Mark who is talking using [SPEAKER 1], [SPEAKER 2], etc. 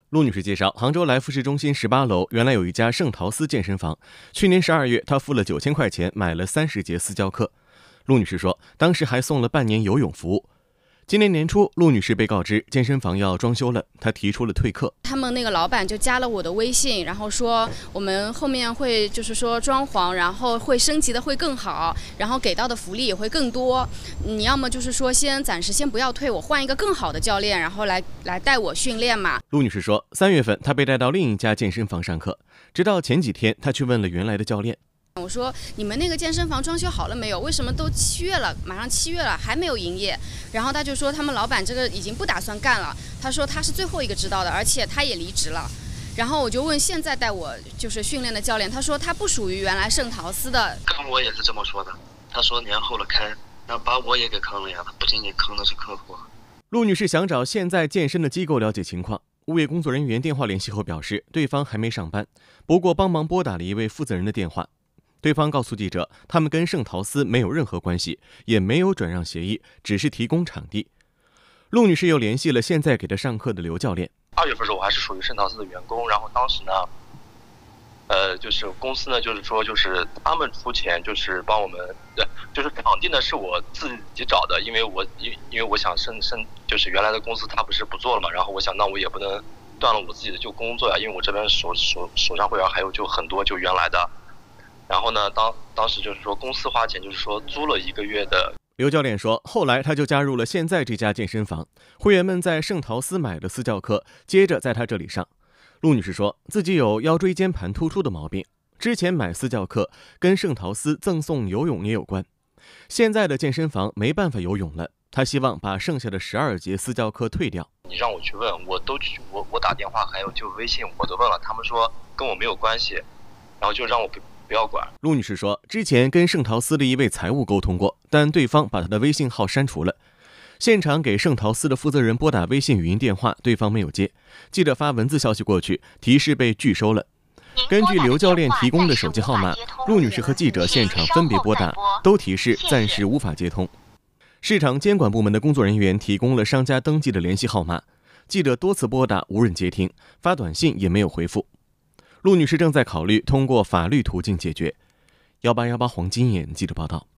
[SPEAKER 1] 陆女士介绍，杭州来福士中心18楼原来有一家圣陶斯健身房，去年12月她付了9000块钱买了30节私教课。陆女士说，当时还送了半年游泳服务。今年年初，陆女士被告知健身房要装修了，她提出了退课。
[SPEAKER 2] 他们那个老板就加了我的微信，然后说我们后面会就是说装潢，然后会升级的会更好，然后给到的福利也会更多。你要么就是说暂时不要退，我换一个更好的教练，然后来带我训练嘛。
[SPEAKER 1] 陆女士说，3月份她被带到另一家健身房上课，直到前几天她去问了原来的教练。
[SPEAKER 2] 我说你们那个健身房装修好了没有？为什么都7月了，马上7月了还没有营业？然后他就说他们老板这个已经不打算干了。他说他是最后一个知道的，而且他也离职了。然后我就问现在带我就是训练的教练，他说他不属于原来圣陶斯的。
[SPEAKER 3] 跟我也是这么说的，他说年后了开，那把我也给坑了呀，他不仅仅坑的是客户。
[SPEAKER 1] 陆女士想找现在健身的机构了解情况，物业工作人员电话联系后表示对方还没上班，不过帮忙拨打了一位负责人的电话。对方告诉记者，他们跟圣陶斯没有任何关系，也没有转让协议，只是提供场地。陆女士又联系了现在给她上课的刘教练。
[SPEAKER 3] 2月份时候我还是属于圣陶斯的员工，然后当时呢，就是公司呢，就是说就是他们出钱，就是帮我们，就是场地呢是我自己找的，因为我想就是原来的公司他不是不做了嘛，然后我想那我也不能断了我自己的工作呀，因为我这边手上会员还有就很多就原来的。然后呢，当时就是说公司花钱，就是说租了1个月的。
[SPEAKER 1] 刘教练说，后来他就加入了现在这家健身房，会员们在圣陶斯买了私教课，接着在他这里上。陆女士说自己有腰椎间盘突出的毛病，之前买私教课跟圣陶斯赠送游泳也有关。现在的健身房没办法游泳了，她希望把剩下的12节私教课退掉。
[SPEAKER 3] 你让我去问，我打电话还有就微信我都问了，他们说跟我没有关系，然后就让我不要管。
[SPEAKER 1] 陆女士说，之前跟圣陶斯的一位财务沟通过，但对方把她的微信号删除了。现场给圣陶斯的负责人拨打微信语音电话，对方没有接。记者发文字消息过去，提示被拒收了。根据刘教练提供的手机号码，陆女士和记者现场分别拨打，都提示暂时无法接通。市场监管部门的工作人员提供了商家登记的联系号码，记者多次拨打无人接听，发短信也没有回复。陆女士正在考虑通过法律途径解决。1818黄金眼记者报道。